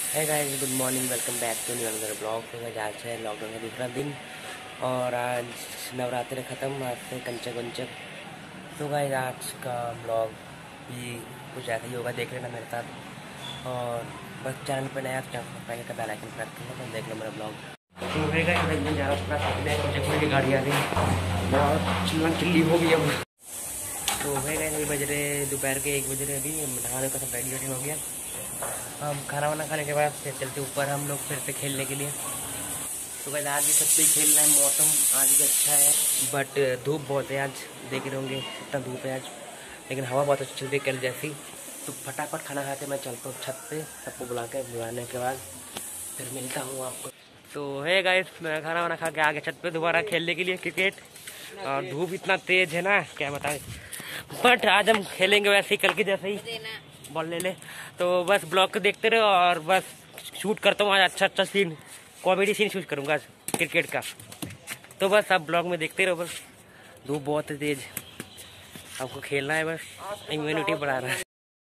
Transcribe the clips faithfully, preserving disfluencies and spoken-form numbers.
है guys, good morning, welcome back to new another blog. तो guys आज है लॉकडाउन का दूसरा दिन और आज नवरात्रि ख़त्म, आज से कंचक वंचक। तो गाइस आज का ब्लॉग भी कुछ ऐसा ही होगा, देख लेना मेरे साथ। और बस चैनल पर नया चैनल का बेल आइकन प्रेस करना, तो देख लो मेरा ब्लॉग। तो है गाइस मैं जा रहा हूँ अपना सामने कंचक की गाड़ी आ गई, बहुत चिल्ला चिल्ली हो गई अब। तो है गाइस अभी बज रहे दोपहर के एक बज रहे, अभी नहाने का सब रेडी वेडी हो गया। हम खाना वाना खाने के बाद फिर चलते ऊपर हम लोग फिर से खेलने के लिए। तो भाई आज भी सब पे खेलना है, मौसम आज भी अच्छा है बट धूप बहुत है आज, देख रहे होंगे इतना धूप है आज, लेकिन हवा बहुत अच्छी चल रही है कल जैसी। तो फटाफट खाना खाते मैं चलता हूँ छत पे, सबको बुला के बुलाने के बाद फिर मिलता हूँ आपको। तो है गाइस मैं खाना वाना खा के आगे छत पे दोबारा खेलने के लिए क्रिकेट, और धूप इतना तेज है ना क्या बताएं, बट आज हम खेलेंगे वैसे ही कल के जैसे ही, बॉल ले ले। तो बस ब्लॉग को देखते रहो और बस शूट करता हूँ आज अच्छा अच्छा सीन, कॉमेडी सीन शूट करूँगा आज क्रिकेट का। तो बस आप ब्लॉग में देखते रहो, बस धूप बहुत तेज, आपको खेलना है, बस इम्यूनिटी बढ़ा रहा है।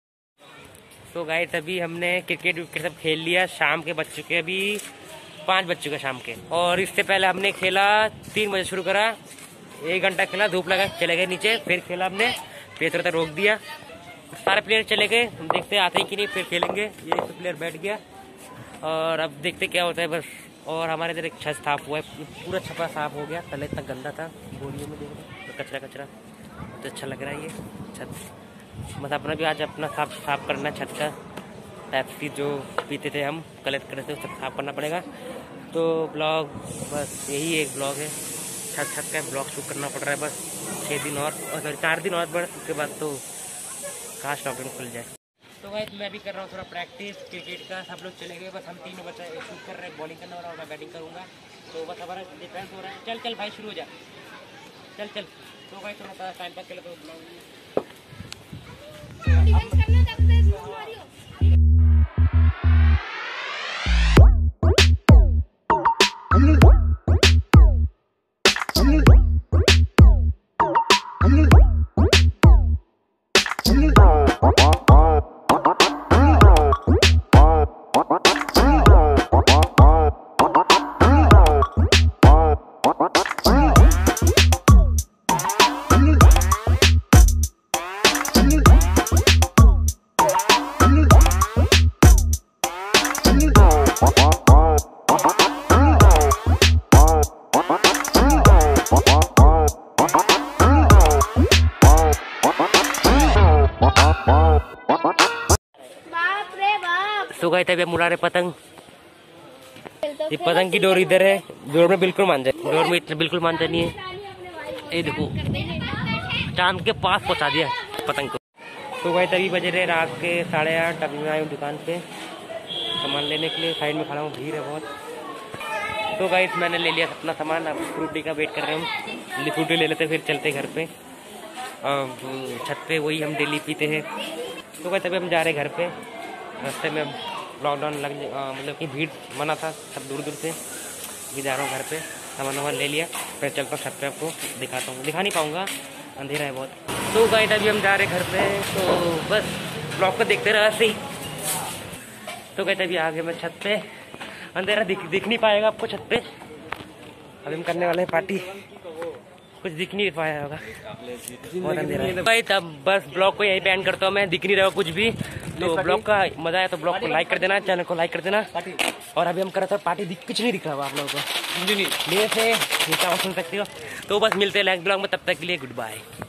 तो गाइस अभी हमने क्रिकेट विकेट सब खेल लिया, शाम के बज चुके अभी पाँच बज चुके शाम के, और इससे पहले हमने खेला तीन बजे शुरू करा, एक घंटा खेला, धूप लगा चले गए नीचे, फिर खेला हमने, फिर थोड़ा रोक दिया, सारे प्लेयर चले गए, हम देखते आते ही कि नहीं, फिर खेलेंगे। ये एक तो प्लेयर बैठ गया और अब देखते क्या होता है बस। और हमारे इधर एक छत साफ हुआ है, पूरा छपा साफ हो गया, पहले इतना गंदा था, बोरियों में देख रहे तो कचरा कचरा, तो अच्छा लग रहा है ये छत। बस अपना भी आज अपना साफ साफ करना है छत का, पेप्सी जो पीते थे हम कलेक्ट करते थे, सब साफ करना पड़ेगा। तो ब्लॉग बस यही एक ब्लॉग है, छत छत का ब्लॉग शूट करना पड़ रहा है बस, छः दिन और सॉरी चार दिन और बस, उसके बाद तो काश लॉकडाउन खुल जाए। तो भाई मैं भी कर रहा हूँ थोड़ा प्रैक्टिस क्रिकेट का, सब लोग चले गए, बस हम तीनों बच्चा शूट कर रहे हैं, बॉलिंग करने वाला और मैं बैटिंग करूँगा। तो बस हमारा डिफेंस हो रहा है, चल चल भाई शुरू हो जा, चल चल। तो भाई थोड़ा सा टाइम पास के लिए तो गए थे मुड़ा रहे पतंग, ये पतंग की डोर इधर है, डोर में बिल्कुल मान जाए, डोर में इतना बिल्कुल मान नहीं है। ये देखो चांद के पास पहुंचा दिया पतंग को। तो गए तभी बजे रहे रात के साढ़े आठ, अभी मैं आई हूँ दुकान पे सामान लेने के लिए, साइड में खड़ा हूँ, भीड़ है बहुत। तो गाइस मैंने ले लिया अपना सामान, अब फ्रूटी का वेट कर रहे हैं, फ्रूटी ले लेते फिर चलते घर पे, छत पे वही हम डेली पीते हैं। तो गए तभी हम जा रहे घर पे, रास्ते में लॉकडाउन लग मतलब कि भीड़ मना था सब दूर दूर से, भी जा रहा हूँ घर पे, सामान वामान ले लिया, फिर चलता हूँ छत पे, आपको दिखाता हूँ, दिखा नहीं पाऊँगा अंधेरा है बहुत। तो गाइस अभी हम जा रहे घर पे, तो बस ब्लॉग को देखते रहे ऐसे ही। तो गाइस अभी आगे मैं छत पे, अंधेरा दिख दिख नहीं पाएगा आपको छत पे, अभी हम करने वाले हैं पार्टी, कुछ दिख नहीं पाया होगा, बहुत अंधेरा है भाई। तब बस ब्लॉग को यही बैंड करता हूँ मैं, दिख नहीं रहा कुछ भी। तो ब्लॉग का मजा आया तो ब्लॉग को लाइक कर देना, चैनल को लाइक कर देना। और अभी हम कर रहे थे पार्टी, दिख कुछ नहीं दिख रहा आप लोगों को, मेरे से नीचा सुन सकते हो। तो बस मिलते हैं नेक्स्ट ब्लॉग में, तब तक के लिए गुड बाय।